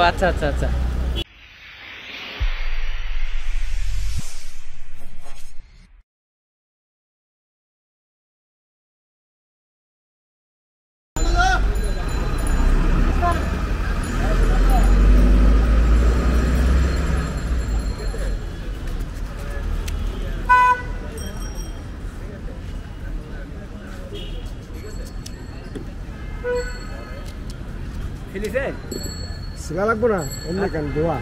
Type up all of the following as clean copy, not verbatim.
আচ্ছা আচ্ছা আচ্ছা। সিগা লাগবো না এমনি কেন দোয়া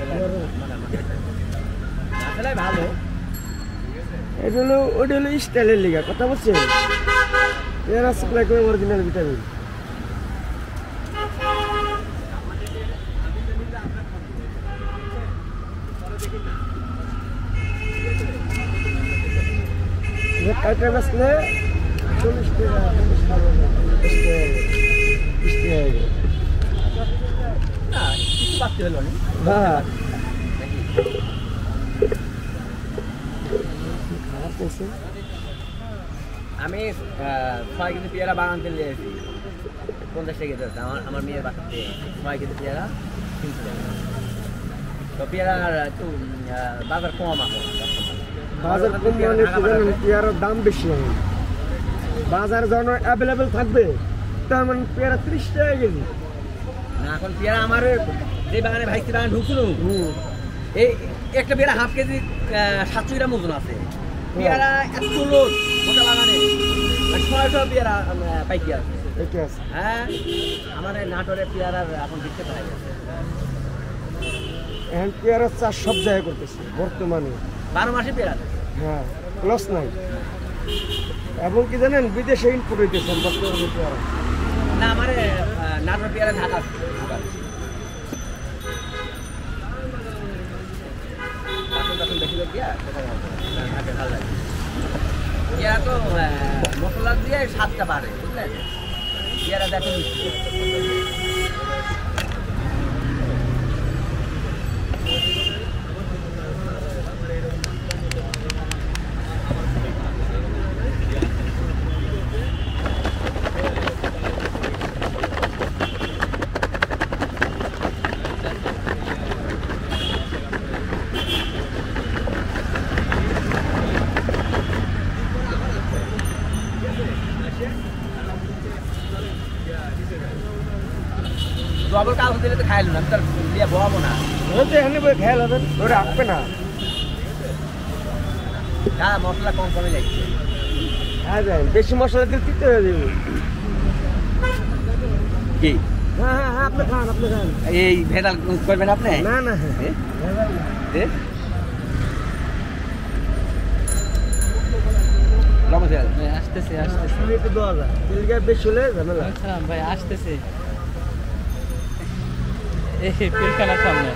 ভালো। এটা হলো ওটা হলো স্টাইলের লিগা কথা বলছেন এরা সাপ্লাই করে অরিজিনাল ভিটামিন কাইটা বাসলে 40 টাকা 40 টাকা আমি 6 কেজি পেয়ারা বাগান থেকে নিয়েছি 50 টাকা দিতে আমার মেয়ের বাসা থেকে 6 কেজি পেয়ারা তো পেয়ারার একটু বাজার কম আছে বাজার কম মানে কি জানেন পেয়ারার দাম বেশি হবে বাজার যখন অ্যাভেলেবেল থাকবে তার মানে পেয়ারা 30 টাকা কেজি না এখন পেয়ারা আমার যে বাগানে ভাইসি বাগান ঢুকছিল এই একটা পেয়ারা হাফ কেজি 700 গ্রাম ওজন আছে পেয়ারা এত লোড গোটা বাগানে 600 পেয়ারা পাইকি আছে হ্যাঁ আমার নাটোরে পেয়ারার এখন দেখতে পাই গেছে এখন পেয়ারার চাষ সব জায়গায় করতেছে বর্তমানে 12 মাসে পেয়ারা হ্যাঁ লস নাই এবং কি জানেন বিদেশে ইম্পোর্ট হইতেছে বর্তমানে পেয়ারা না আমার নাটোর পেয়ারা ঢাকা বেশি পেয়ারা তো মশলা দিয়ে স্বাদটা বাড়ে বুঝলেন পেয়ারা দেখুন ডবল কাগজ দিলে তো খাইলো না তার দিয়ে বহাবো না ওই এখানে বই খেয়াল হবেন ওটা রাখবে না হ্যাঁ মশলা কম কমে লাগছে হ্যাঁ যাই বেশি মশলা দিলে তিতে হয়ে যাবে কি হ্যাঁ হ্যাঁ হ্যাঁ আপনি খান এই ভেজাল করবেন আপনি না না আসতেছে আসতেছে একটু দেওয়া যায় তেলটা বেশি হলে ঝামেলা ভাই আসতেছে এই পিলখানার সামনে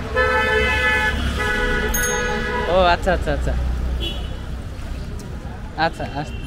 ও আচ্ছা আচ্ছা আচ্ছা আচ্ছা